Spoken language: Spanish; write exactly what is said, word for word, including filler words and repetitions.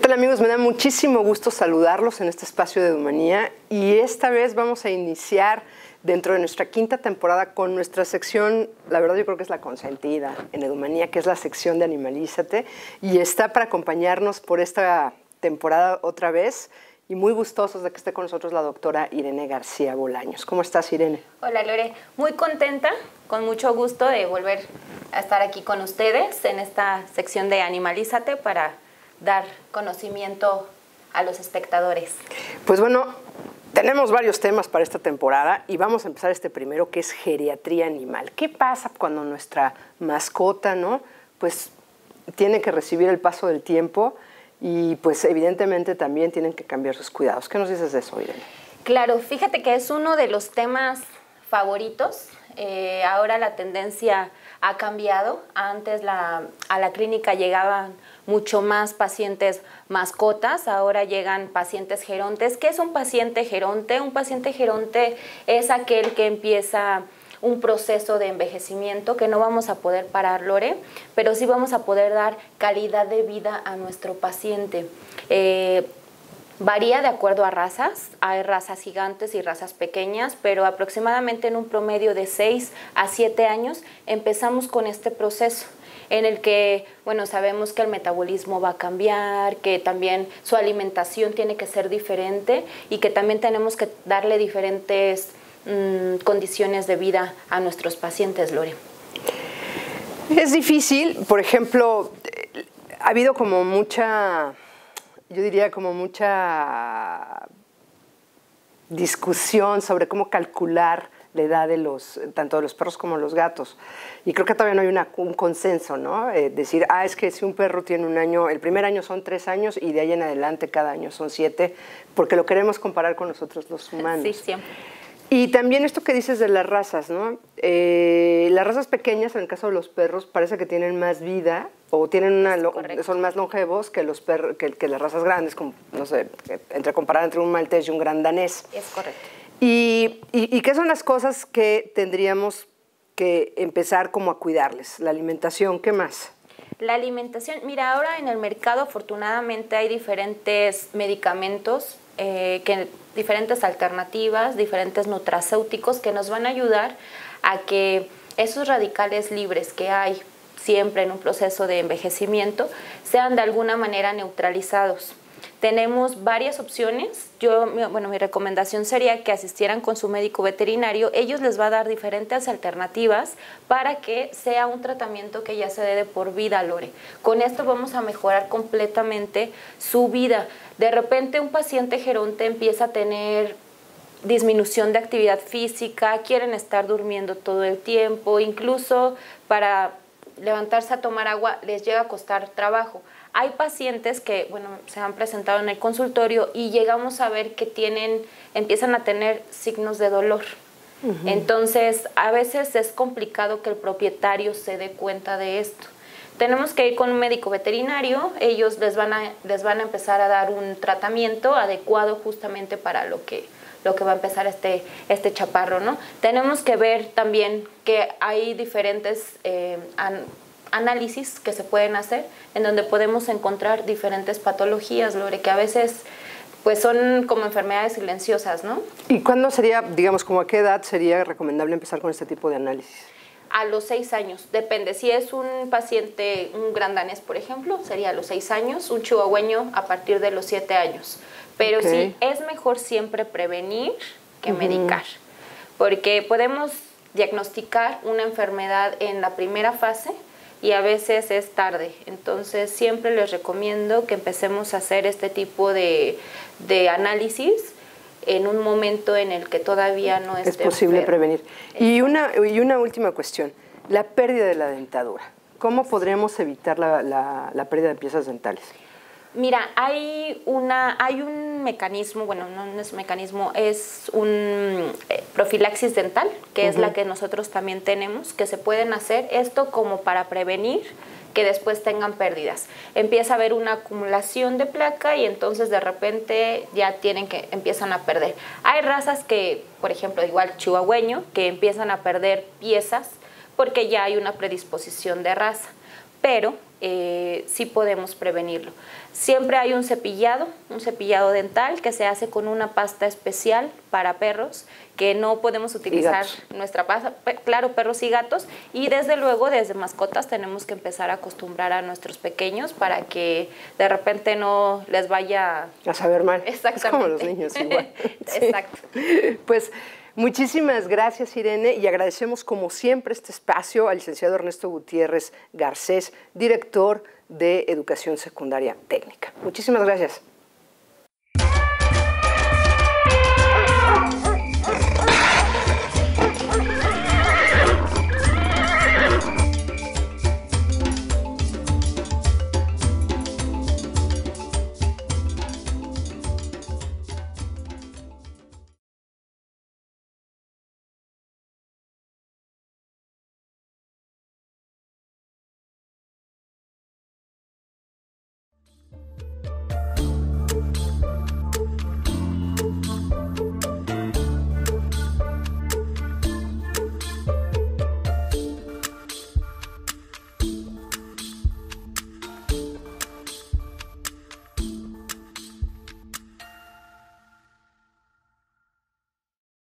tal, amigos? Me da muchísimo gusto saludarlos en este espacio de Edomanía y esta vez vamos a iniciar dentro de nuestra quinta temporada con nuestra sección, la verdad yo creo que es la consentida en Edomanía, que es la sección de Animalízate, y está para acompañarnos por esta temporada otra vez y muy gustosos de que esté con nosotros la doctora Irene García Bolaños. ¿Cómo estás, Irene? Hola, Lore. Muy contenta, con mucho gusto de volver a estar aquí con ustedes en esta sección de Animalízate para dar conocimiento a los espectadores. Pues bueno, tenemos varios temas para esta temporada y vamos a empezar este primero, que es geriatría animal. ¿Qué pasa cuando nuestra mascota, no, pues tiene que recibir el paso del tiempo y pues evidentemente también tienen que cambiar sus cuidados? ¿Qué nos dices de eso, Irene? Claro, fíjate que es uno de los temas favoritos. Eh, ahora la tendencia ha cambiado. Antes la, a la clínica llegaban mucho más pacientes mascotas, ahora llegan pacientes gerontes. ¿Qué es un paciente geronte? Un paciente geronte es aquel que empieza un proceso de envejecimiento que no vamos a poder parar, Lore, pero sí vamos a poder dar calidad de vida a nuestro paciente. Eh, Varía de acuerdo a razas, hay razas gigantes y razas pequeñas, pero aproximadamente en un promedio de seis a siete años empezamos con este proceso en el que, bueno, sabemos que el metabolismo va a cambiar, que también su alimentación tiene que ser diferente y que también tenemos que darle diferentes mmm, condiciones de vida a nuestros pacientes, Lore. Es difícil, por ejemplo, ha habido como mucha... yo diría como mucha discusión sobre cómo calcular la edad de los, tanto de los perros como de los gatos. Y creo que todavía no hay una, un consenso, ¿no? Eh, decir, ah, es que si un perro tiene un año, el primer año son tres años y de ahí en adelante cada año son siete, porque lo queremos comparar con nosotros los humanos. Sí, siempre. Y también esto que dices de las razas, ¿no? Eh, las razas pequeñas, en el caso de los perros, parece que tienen más vida o tienen una son más longevos que los perros, que, que las razas grandes, como, no sé, entre comparar entre un maltés y un gran danés. Es correcto. Y, y, y qué son las cosas que tendríamos que empezar como a cuidarles, la alimentación, ¿qué más? La alimentación, mira, ahora en el mercado afortunadamente hay diferentes medicamentos, eh, que, diferentes alternativas, diferentes nutracéuticos que nos van a ayudar a que esos radicales libres que hay siempre en un proceso de envejecimiento sean de alguna manera neutralizados. Tenemos varias opciones. Yo, bueno, mi recomendación sería que asistieran con su médico veterinario. Ellos les va a dar diferentes alternativas para que sea un tratamiento que ya se dé de por vida, Lore. Con esto vamos a mejorar completamente su vida. De repente un paciente geronte empieza a tener disminución de actividad física, quieren estar durmiendo todo el tiempo, incluso para levantarse a tomar agua les llega a costar trabajo. Hay pacientes que, bueno, se han presentado en el consultorio y llegamos a ver que tienen, empiezan a tener signos de dolor. Uh-huh. Entonces, a veces es complicado que el propietario se dé cuenta de esto. Tenemos que ir con un médico veterinario, ellos les van a, les van a empezar a dar un tratamiento adecuado justamente para lo que, lo que va a empezar este, este chaparro, ¿no? Tenemos que ver también que hay diferentes eh, an, análisis que se pueden hacer en donde podemos encontrar diferentes patologías, Lore, que a veces pues son como enfermedades silenciosas, ¿no? ¿Y cuándo sería, digamos, como a qué edad sería recomendable empezar con este tipo de análisis? A los seis años, depende. Si es un paciente, un gran danés, por ejemplo, sería a los seis años, un chihuahueño a partir de los siete años. Pero okay, sí, es mejor siempre prevenir que uh-huh. medicar, porque podemos diagnosticar una enfermedad en la primera fase y a veces es tarde. Entonces siempre les recomiendo que empecemos a hacer este tipo de, de análisis en un momento en el que todavía no esté es posible enfermo. prevenir. Y una, y una última cuestión, la pérdida de la dentadura. ¿Cómo podríamos evitar la, la, la pérdida de piezas dentales? Mira, hay, una, hay un mecanismo, bueno, no es un mecanismo, es un eh, profilaxis dental, que uh-huh. es la que nosotros también tenemos, que se pueden hacer esto como para prevenir que después tengan pérdidas. Empieza a haber una acumulación de placa y entonces de repente ya tienen que, empiezan a perder. Hay razas que, por ejemplo, igual chihuahueño, que empiezan a perder piezas porque ya hay una predisposición de raza. Pero eh, sí podemos prevenirlo. Siempre hay un cepillado, un cepillado dental que se hace con una pasta especial para perros, que no podemos utilizar nuestra pasta, claro, perros y gatos, y desde luego desde mascotas tenemos que empezar a acostumbrar a nuestros pequeños para que de repente no les vaya a saber mal. Exactamente. Es como los niños igual. Exacto. Sí. Pues muchísimas gracias, Irene, y agradecemos como siempre este espacio al licenciado Ernesto Gutiérrez Garcés, director de Educación Secundaria Técnica. Muchísimas gracias.